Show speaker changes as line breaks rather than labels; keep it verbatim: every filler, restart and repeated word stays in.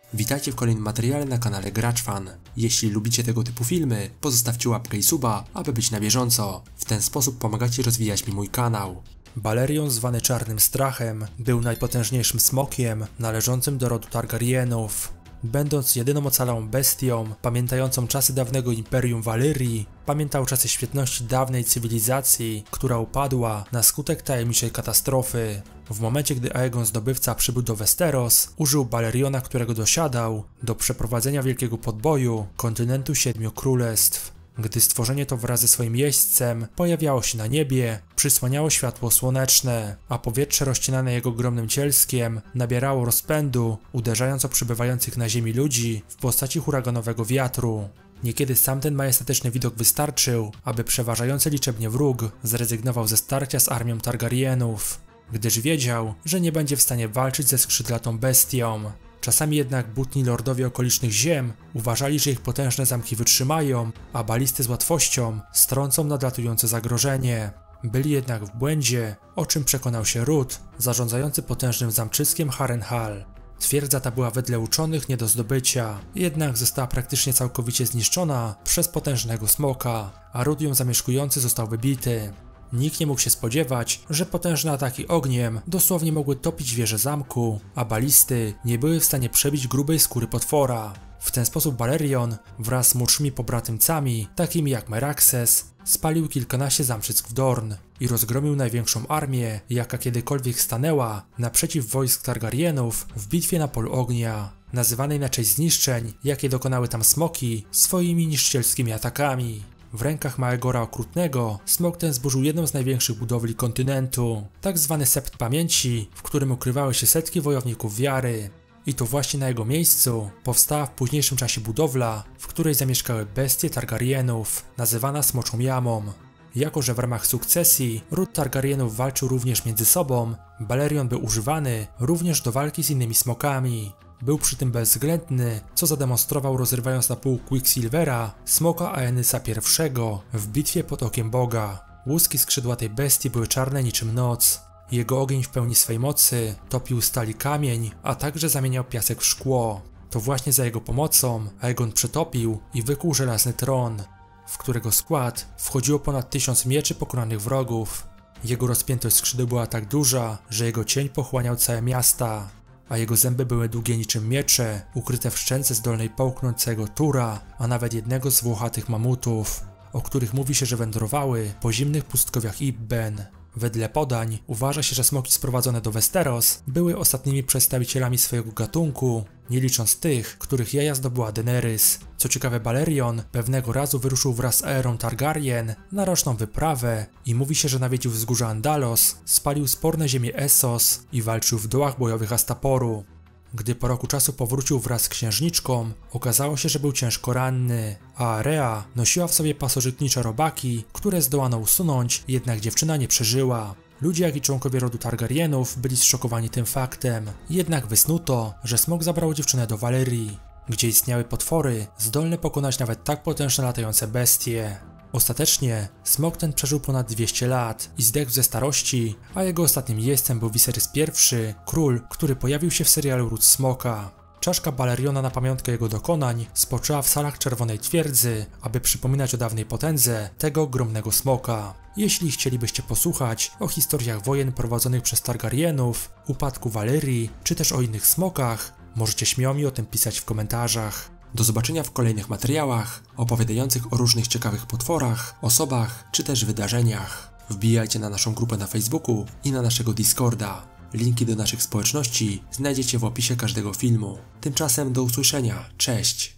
Witajcie w kolejnym materiale na kanale GraczFan. Jeśli lubicie tego typu filmy, pozostawcie łapkę i suba, aby być na bieżąco. W ten sposób pomagacie rozwijać mi mój kanał. Balerion, zwany Czarnym Strachem, był najpotężniejszym smokiem należącym do rodu Targaryenów. Będąc jedyną ocalałą bestią, pamiętającą czasy dawnego Imperium Valyrii, pamiętał czasy świetności dawnej cywilizacji, która upadła na skutek tajemniczej katastrofy. W momencie, gdy Aegon Zdobywca przybył do Westeros, użył Baleriona, którego dosiadał, do przeprowadzenia wielkiego podboju kontynentu Siedmiu Królestw. Gdy stworzenie to wraz ze swoim jeźdźcem pojawiało się na niebie, przysłaniało światło słoneczne, a powietrze rozcinane jego ogromnym cielskiem nabierało rozpędu, uderzając o przybywających na ziemi ludzi w postaci huraganowego wiatru. Niekiedy sam ten majestatyczny widok wystarczył, aby przeważający liczebnie wróg zrezygnował ze starcia z armią Targaryenów, gdyż wiedział, że nie będzie w stanie walczyć ze skrzydlatą bestią. Czasami jednak butni lordowie okolicznych ziem uważali, że ich potężne zamki wytrzymają, a balisty z łatwością strącą nadlatujące zagrożenie. Byli jednak w błędzie, o czym przekonał się Ród, zarządzający potężnym zamczyskiem Harrenhal. Twierdza ta była wedle uczonych nie do zdobycia, jednak została praktycznie całkowicie zniszczona przez potężnego smoka, a Ród ją zamieszkujący został wybity. Nikt nie mógł się spodziewać, że potężne ataki ogniem dosłownie mogły topić wieże zamku, a balisty nie były w stanie przebić grubej skóry potwora. W ten sposób Balerion wraz z młodszymi pobratymcami, takimi jak Meraxes, spalił kilkanaście zamczysk w Dorn i rozgromił największą armię, jaka kiedykolwiek stanęła naprzeciw wojsk Targaryenów w bitwie na polu ognia, nazywanej na cześć zniszczeń, jakie dokonały tam smoki swoimi niszczycielskimi atakami. W rękach Maegora Okrutnego smok ten zburzył jedną z największych budowli kontynentu, tak zwany Sept Pamięci, w którym ukrywały się setki wojowników wiary. I to właśnie na jego miejscu powstała w późniejszym czasie budowla, w której zamieszkały bestie Targaryenów, nazywana Smoczą Jamą. Jako że w ramach sukcesji ród Targaryenów walczył również między sobą, Balerion był używany również do walki z innymi smokami. Był przy tym bezwzględny, co zademonstrował rozrywając na pół Quicksilvera, smoka Aenysa I w bitwie pod Okiem Boga. Łuski skrzydłatej bestii były czarne niczym noc. Jego ogień w pełni swej mocy topił stal i kamień, a także zamieniał piasek w szkło. To właśnie za jego pomocą Aegon przetopił i wykuł żelazny tron, w którego skład wchodziło ponad tysiąc mieczy pokonanych wrogów. Jego rozpiętość skrzydeł była tak duża, że jego cień pochłaniał całe miasta, a jego zęby były długie niczym miecze, ukryte w szczęce zdolnej połknąć całego Tura, a nawet jednego z włochatych mamutów, o których mówi się, że wędrowały po zimnych pustkowiach Ibben. Wedle podań uważa się, że smoki sprowadzone do Westeros były ostatnimi przedstawicielami swojego gatunku, nie licząc tych, których jaja zdobyła Daenerys. Co ciekawe, Balerion pewnego razu wyruszył wraz z Aerą Targaryen na roczną wyprawę i mówi się, że nawiedził wzgórza Andalos, spalił sporne ziemię Essos i walczył w dołach bojowych Astaporu. Gdy po roku czasu powrócił wraz z księżniczką, okazało się, że był ciężko ranny, a Area nosiła w sobie pasożytnicze robaki, które zdołano usunąć, jednak dziewczyna nie przeżyła. Ludzie, jak i członkowie rodu Targaryenów byli zszokowani tym faktem, jednak wysnuto, że smok zabrał dziewczynę do Valyrii, gdzie istniały potwory zdolne pokonać nawet tak potężne latające bestie. Ostatecznie smok ten przeżył ponad dwieście lat i zdechł ze starości, a jego ostatnim jeźdźcem był Viserys I, król, który pojawił się w serialu Ród Smoka. Czaszka Baleriona na pamiątkę jego dokonań spoczęła w salach Czerwonej Twierdzy, aby przypominać o dawnej potędze tego ogromnego smoka. Jeśli chcielibyście posłuchać o historiach wojen prowadzonych przez Targaryenów, upadku Valyrii, czy też o innych smokach, możecie śmiało mi o tym pisać w komentarzach. Do zobaczenia w kolejnych materiałach opowiadających o różnych ciekawych potworach, osobach czy też wydarzeniach. Wbijajcie na naszą grupę na Facebooku i na naszego Discorda. Linki do naszych społeczności znajdziecie w opisie każdego filmu. Tymczasem do usłyszenia. Cześć!